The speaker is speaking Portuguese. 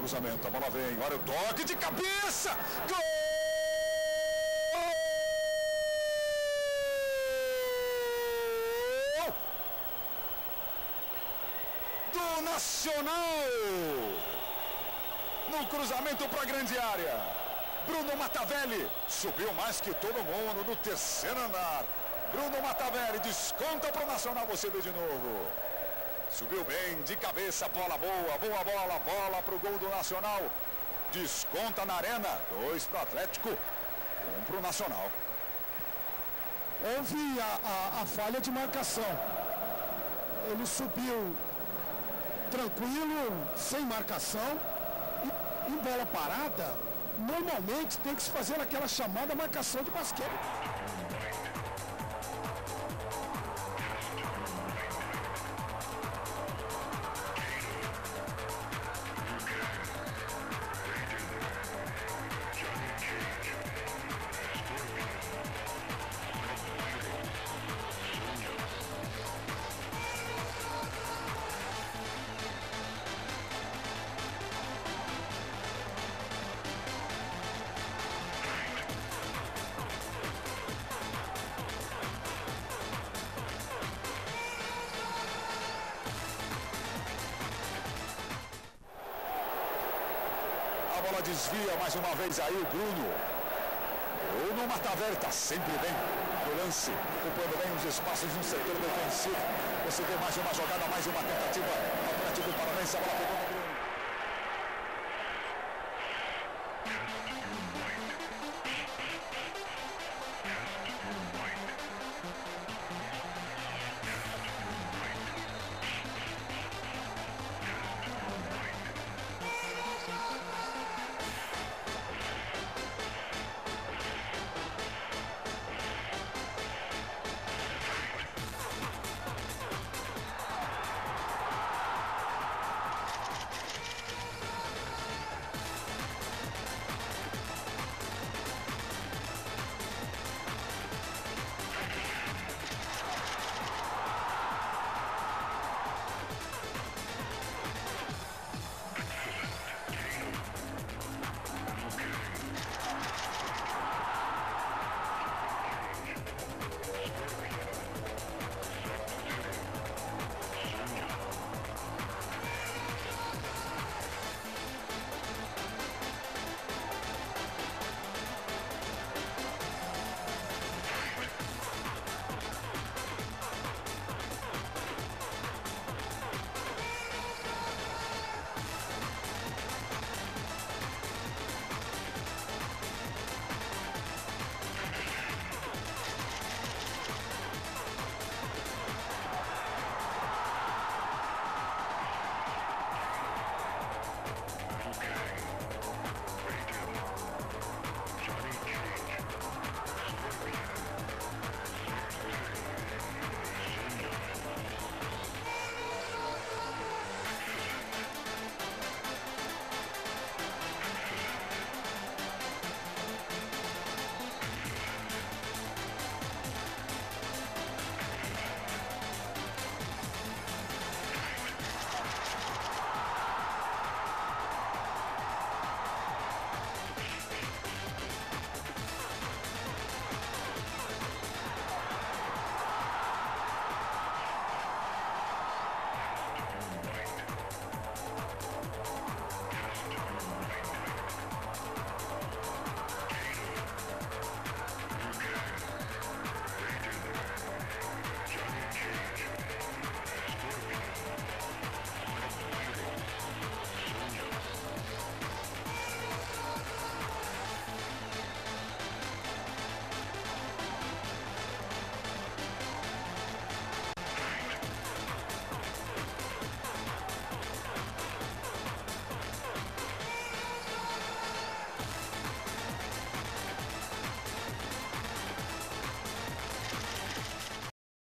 cruzamento, a bola vem, olha o toque de cabeça! Gol! Do Nacional! No cruzamento para a grande área. Bruno Matavelli subiu mais que todo mundo no terceiro andar. Bruno Matavelli desconta para o Nacional, você vê de novo. Subiu bem, de cabeça, bola boa, boa bola, bola para o gol do Nacional. Desconta na arena, 2 para o Atlético, 1 para o Nacional. Houve a falha de marcação. Ele subiu tranquilo, sem marcação. E em bola parada, normalmente tem que se fazer aquela chamada marcação de basquete. A bola desvia mais uma vez aí o Bruno. Bruno Matavelli está sempre bem no lance, ocupando bem os espaços no setor defensivo. Você vê mais uma jogada, mais uma tentativa. Atlético Paranaense, a bola pegou no